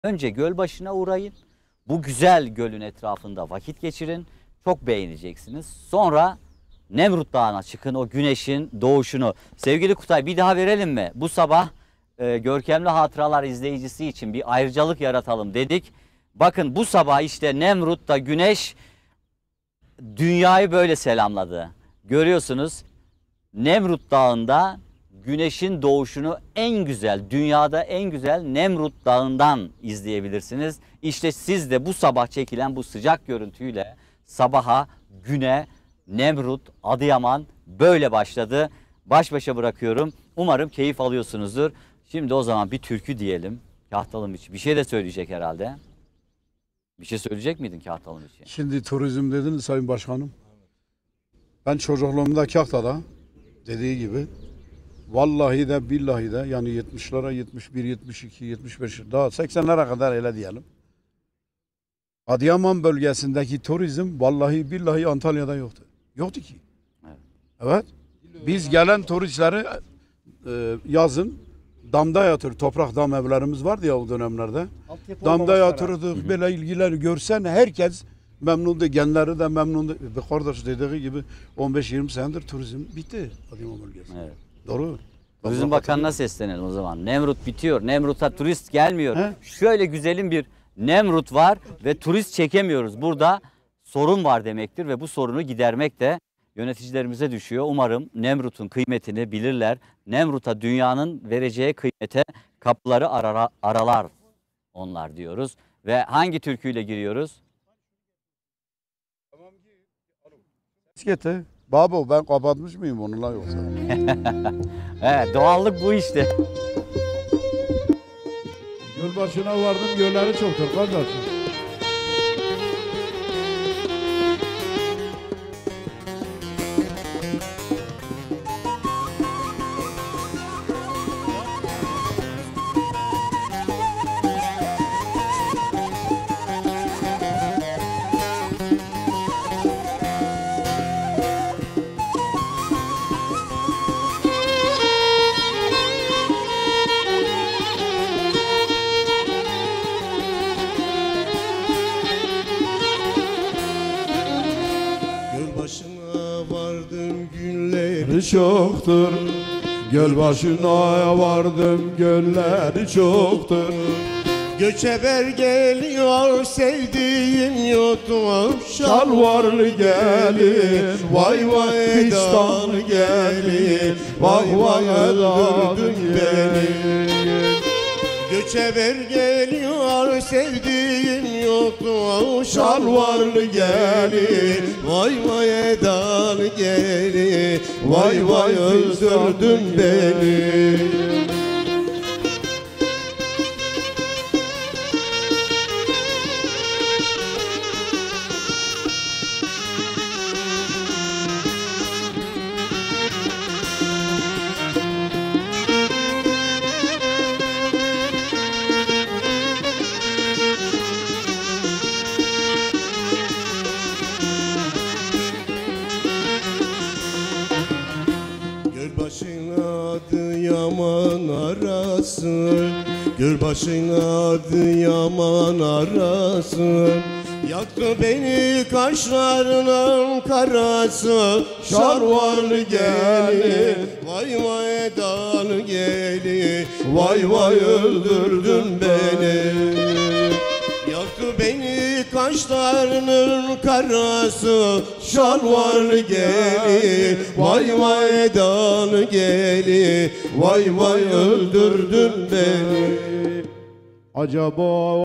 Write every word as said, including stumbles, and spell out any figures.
Önce göl başına uğrayın. Bu güzel gölün etrafında vakit geçirin. Çok beğeneceksiniz. Sonra Nemrut Dağı'na çıkın, o güneşin doğuşunu. Sevgili Kutay, bir daha verelim mi? Bu sabah e, Görkemli Hatıralar izleyicisi için bir ayrıcalık yaratalım dedik. Bakın bu sabah işte Nemrut'ta güneş dünyayı böyle selamladı. Görüyorsunuz, Nemrut Dağı'nda güneşin doğuşunu en güzel, dünyada en güzel Nemrut Dağı'ndan izleyebilirsiniz. İşte siz de bu sabah çekilen bu sıcak görüntüyle sabaha, güne, Nemrut, Adıyaman böyle başladı. Baş başa bırakıyorum. Umarım keyif alıyorsunuzdur. Şimdi o zaman bir türkü diyelim. Kahtalım için. Bir şey de söyleyecek herhalde. Bir şey söyleyecek miydin Kahtalım için? Şimdi turizm dediniz Sayın Başkanım. Ben çocukluğumda Kahta'da dediği gibi vallahi de billahi de yani yetmişlere, yetmiş bir, yetmiş iki, yetmiş beş daha seksenlere kadar öyle diyelim. Adıyaman bölgesindeki turizm vallahi billahi Antalya'da yoktu. Yoktu ki. Evet. Evet. Biz gelen turistleri e, yazın damda yatır, toprak dam evlerimiz vardı ya o dönemlerde. Damda yatırdık, böyle ilgiler görsen herkes memnundu, genleri de memnundu. Bir kardeş dediği gibi on beş yirmi senedir turizm bitti Adıyaman bölgesi. Evet. Doğru. Turizm Bakanı'na seslenelim o zaman. Nemrut bitiyor. Nemrut'a turist gelmiyor. He? Şöyle güzelim bir Nemrut var ve turist çekemiyoruz. Burada sorun var demektir ve bu sorunu gidermek de yöneticilerimize düşüyor. Umarım Nemrut'un kıymetini bilirler. Nemrut'a dünyanın vereceği kıymete kapıları arara, aralar onlar diyoruz. Ve hangi türküyle giriyoruz? Bisikete. Babo ben kapatmış mıyım onunla yoksa? Evet, doğallık bu işte. Göl başına vardım, gölleri çoktur kardeşim. Çoktur, göl başına vardım, gölleri çoktur. Göçeber geliyor, sevdiğim yoktur. Şalvarlı gelin, vay vay edan gelin, vay vay öldürdün beni. Göçeber geliyor, sevdiğim yoktu. Şalvarlı gelin, vay vay edan gelin, vay vay öldürdün beni. Adıyaman arası, göl başına Adıyaman arası. Yaktı beni kaşlarının karası. Şarvarlı gelin, vay vay edan gelin, vay vay öldürdün beni. Yaktı beni kaşlarının karası. Şalvarlı gelin, vay vay edan gelin, vay vay öldürdün beni. Acaba